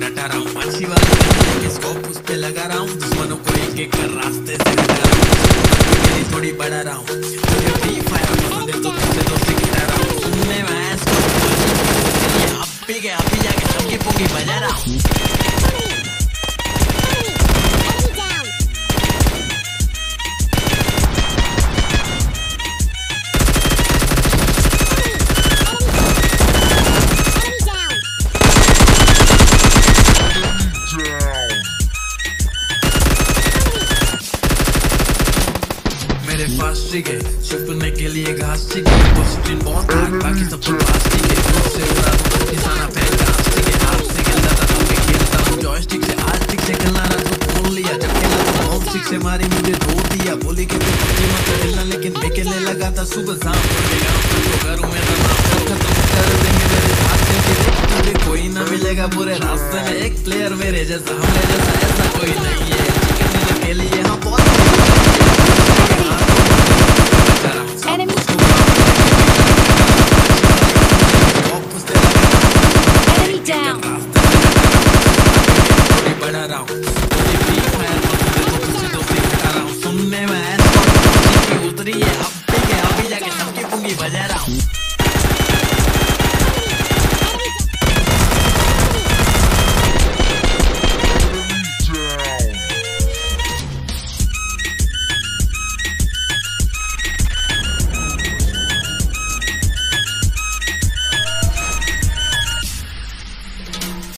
डटा रहा हूँ। अच्छी वाली लेके स्कोप उस पे लगा रहा हूँ। दुश्मनों को एक एक कर रास्ते से हटा रहा हूँ। मेरी थोड़ी बढ़ा रहा हूँ। तुझे फ्री फायर पसंद है तो तुझसे दोस्ती गिरा रहा हूँ। सुनने में आया इसको आप भी जाके सबकी पुंगी बजा रहा हूँ। मेरे पास है छुपने के लिए घास चाहिए। पोस्टिंग बहुत हार्ड बाकी सब तो प्लास्टिक है। मुझसे उड़ा तो निशाना फैंटास्टिक है। हाथ से खेलता था तो मैं खेलता हूँ जॉयस्टिक से। आस्टिक से खेलना ना तो फोन लिया। जब खेला तो बॉल स्टिक से मारी मुझे धो दिया। बोली कि तू पबजी मत खेलना लेकिन मैं खेलने लगा था सुबह शाम। तो घरों में तमाम खत्म कर देंगे मेरे साथ में। तुझे कोई ना मिलेगा पूरे रास्ते में एक प्लेयर मेरे जैसा। हमने जैसा ऐसा कोई नहीं है। चिकन के लिए हम बहुत सुनने में उतरी है। अब भी जाके सबकी पुंगी बजा रहा हूँ।